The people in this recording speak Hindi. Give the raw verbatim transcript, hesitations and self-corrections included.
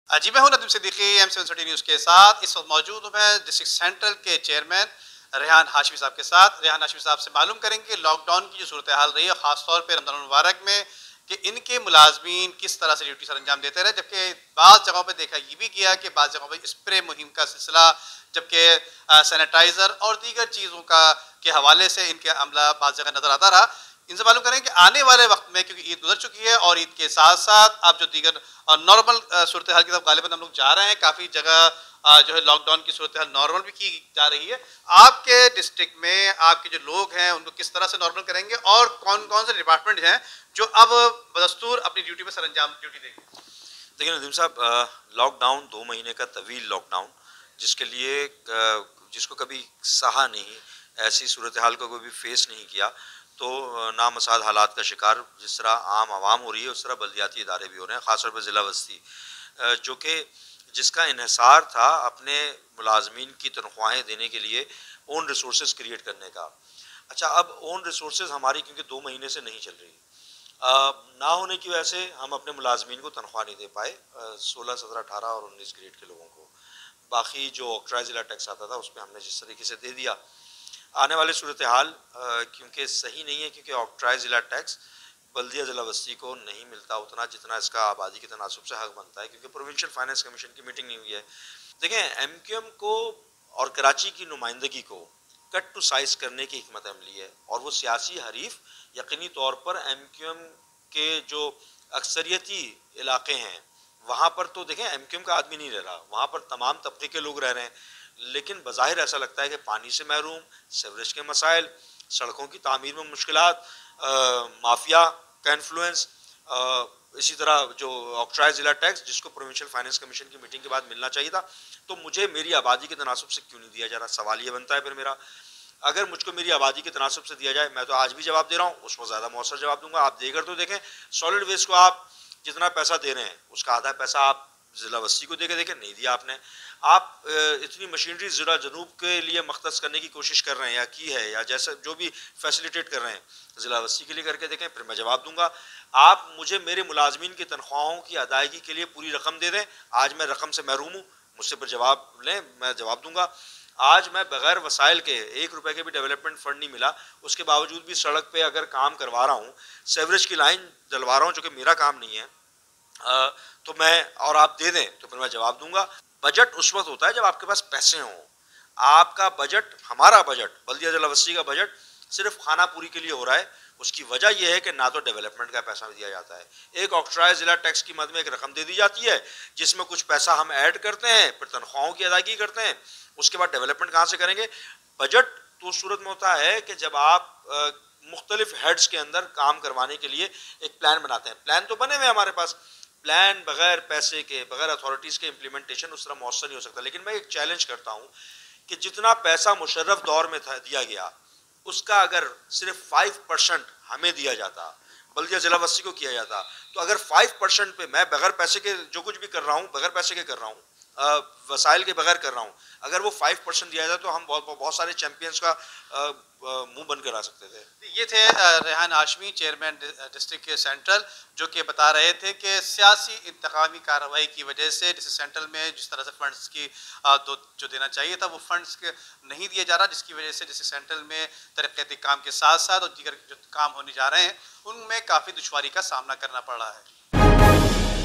जी मैं हूं Nadeem Siddiqui M seven city news के साथ। इस वक्त मौजूद हूं मैं डिस्ट्रिक्ट सेंट्रल के चेयरमैन रेहान हाशमी साहब के साथ। रेहान हाशमी साहब से मालूम करेंगे कि लॉकडाउन की जो सूरत हाल रही है ख़ासतौर पर रमज़ान मुबारक में कि इनके मुलाजमीन किस तरह से ड्यूटी सर अंजाम देते रहे, जबकि बाज़ जगहों पर देखा ये भी गया कि बाज़ जगहों पर स्प्रे मुहिम का सिलसिला, जबकि सैनिटाइज़र और दीगर चीज़ों का के हवाले से इनके अमला बाज़ जगह नज़र आता रहा। इनसे मालूम करें कि आने वाले वक्त में, क्योंकि ईद गुजर चुकी है और ईद के साथ साथ अब जो दीगर नॉर्मल सूरत हाल की तरफ गालिबन हम लोग जा रहे हैं, काफ़ी जगह जो है लॉकडाउन की सूरत हाल नॉर्मल भी की जा रही है। आपके डिस्ट्रिक्ट में आपके जो लोग हैं उनको किस तरह से नॉर्मल करेंगे और कौन कौन से डिपार्टमेंट हैं जो अब बदस्तूर अपनी ड्यूटी में सर अंजाम ड्यूटी देंगे? देखिए नदीम साहब, लॉकडाउन दो महीने का तवील लॉकडाउन, जिसके लिए जिसको कभी सहा नहीं, ऐसी सूरत हाल को कभी फेस नहीं किया, तो नामसाद हालात का शिकार जिस तरह आम आवाम हो रही है उस तरह बल्दियाती इदारे भी हो रहे हैं, ख़ासतौर पर ज़िला बस्ती, जो कि जिसका इन्हिसार था अपने मुलाजमीन की तनख्वाहें देने के लिए ओन रिसोर्सेज क्रिएट करने का। अच्छा, अब ओन रिसोर्सेज हमारी क्योंकि दो महीने से नहीं चल रही, आ, ना होने की वजह से हम अपने मुलाजमीन को तनख्वाह नहीं दे पाए, सोलह सत्रह अठारह और उन्नीस ग्रेड के लोगों को। बाकी जो ऑक्ट्राई ज़िला टैक्स आता था उस पर हमने जिस तरीके से दे दिया। आने वाली सूरत हाल क्योंकि सही नहीं है, क्योंकि ऑक्ट्राई ज़िला टैक्स बल्दिया ज़िला बस्ती को नहीं मिलता उतना जितना इसका आबादी के तनासब से हक बनता है, क्योंकि प्रोविंशियल फाइनेंस कमीशन की मीटिंग नहीं हुई है। देखें, एम क्यू एम को और कराची की नुमाइंदगी को कट टू साइज करने की हिकमत अमली है, और वो सियासी हरीफ यकीनी तौर पर एम क्यू एम के जो अक्सरियती इलाके हैं वहाँ पर तो देखें एम क्यू एम का आदमी नहीं रह रहा, वहाँ पर तमाम तबके के लोग रह रहे हैं, लेकिन बज़ाहिर ऐसा लगता है कि पानी से महरूम, सीवरेज के मसाइल, सड़कों की तामीर में मुश्किलात, माफिया का इन्फ्लुएंस, इसी तरह जो ऑक्ट्राई ज़िला टैक्स जिसको प्रोविंशियल फाइनेंस कमीशन की मीटिंग के बाद मिलना चाहिए था, तो मुझे मेरी आबादी के तनासब से क्यों नहीं दिया जा रहा। सवाल ये बनता है फिर मेरा, अगर मुझको मेरी आबादी के तनासब से दिया जाए, मैं तो आज भी जवाब दे रहा हूँ, उसको ज़्यादा मौसर जवाब दूंगा। आप देकर तो देखें, सॉलिड वेस्ट को आप जितना पैसा दे रहे हैं उसका आधा पैसा आप ज़िला बस्ती को दे के देखें, नहीं दिया आपने। आप इतनी मशीनरी ज़िला जनूब के लिए मख्तस करने की कोशिश कर रहे हैं या की है, या जैसे जो भी फैसिलिटेट कर रहे हैं ज़िला बस्ती के लिए करके देखें, फिर मैं जवाब दूंगा। आप मुझे मेरे मुलाजमीन की तनख्वाहों की अदायगी के लिए पूरी रकम दे दें, आज मैं रकम से महरूम हूँ, मुझसे पर जवाब लें, मैं जवाब दूंगा। आज मैं बगैर वसाइल के एक रुपए के भी डेवलपमेंट फंड नहीं मिला, उसके बावजूद भी सड़क पे अगर काम करवा रहा हूँ, सेवरेज की लाइन डलवा रहा हूँ जो कि मेरा काम नहीं है, आ, तो मैं और आप दे दें तो फिर मैं जवाब दूंगा। बजट उस वक्त होता है जब आपके पास पैसे हों। आपका बजट, हमारा बजट, बल्दिया ज़िला बस्ती का बजट सिर्फ खाना पूरी के लिए हो रहा है। उसकी वजह यह है कि ना तो डेवलपमेंट का पैसा दिया जाता है। एक ऑक्ट्राई ज़िला टैक्स की मद में एक रकम दे दी जाती है जिसमें कुछ पैसा हम ऐड करते हैं, फिर तनख्वाहों की अदायगी करते हैं, उसके बाद डेवलपमेंट कहाँ से करेंगे। बजट तो सूरत में होता है कि जब आप मुख्तलिफ हेड्स के अंदर काम करवाने के लिए एक प्लान बनाते हैं। प्लान तो बने हुए हमारे पास, प्लान बगैर पैसे के, बगैर अथॉरिटीज़ के इम्प्लीमेंटेशन उस तरह मौसर नहीं हो सकता। लेकिन मैं एक चैलेंज करता हूँ कि जितना पैसा मुशर्रफ दौर में था दिया गया, उसका अगर सिर्फ फाइव परसेंट हमें दिया जाता, बल्दिया ज़िला बस्ती को किया जाता, तो अगर फाइव परसेंट पे मैं बगैर पैसे के जो कुछ भी कर रहा हूँ, बगैर पैसे के कर रहा हूँ, वसाइल के बगैर कर रहा हूँ, अगर वो फाइव परसेंट दिया जाए तो हम बहुत बहुत सारे चैंपियंस का मुंह बंद करा सकते थे। ये थे रेहान हाशमी, चेयरमैन डिस्ट्रिक्ट के सेंट्रल, जो कि बता रहे थे कि सियासी इंतकामी कार्रवाई की वजह से डिस्ट्रिक्ट सेंट्रल में जिस तरह से फंड्स की दो जो देना चाहिए था वो फंड्स नहीं दिया जा रहा, जिसकी वजह से डिस्ट्रिक्ट सेंट्रल में तरक्याती काम के साथ साथ और दीगर जो काम होने जा रहे हैं उनमें काफ़ी दुश्वारी का सामना करना पड़ रहा है।